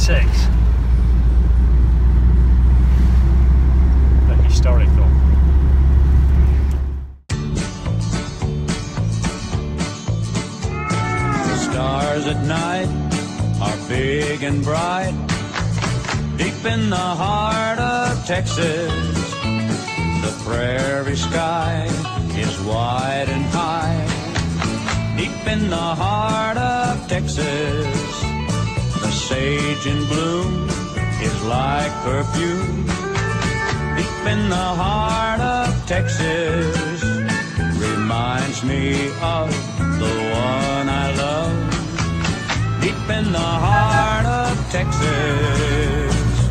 66. But historical. The stars at night are big and bright. Deep in the heart of Texas, the prairie sky is wide and high. Deep in the heart of Texas, the sage in bloom is like perfume. Deep in the heart of Texas, reminds me of the one I love. Deep in the heart of Texas.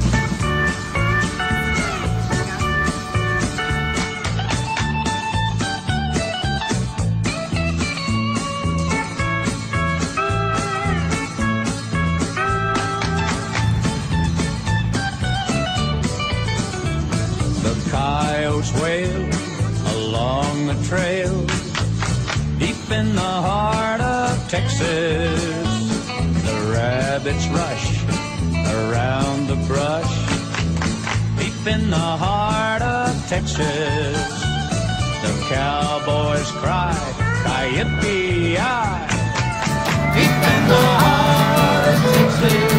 Coyotes wail along the trail. Deep in the heart of Texas, the rabbits rush around the brush. Deep in the heart of Texas, the cowboys cry, "Ki-yip-ki-yi." Deep in the heart of Texas,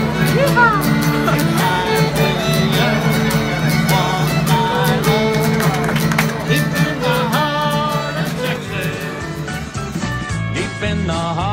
in the heart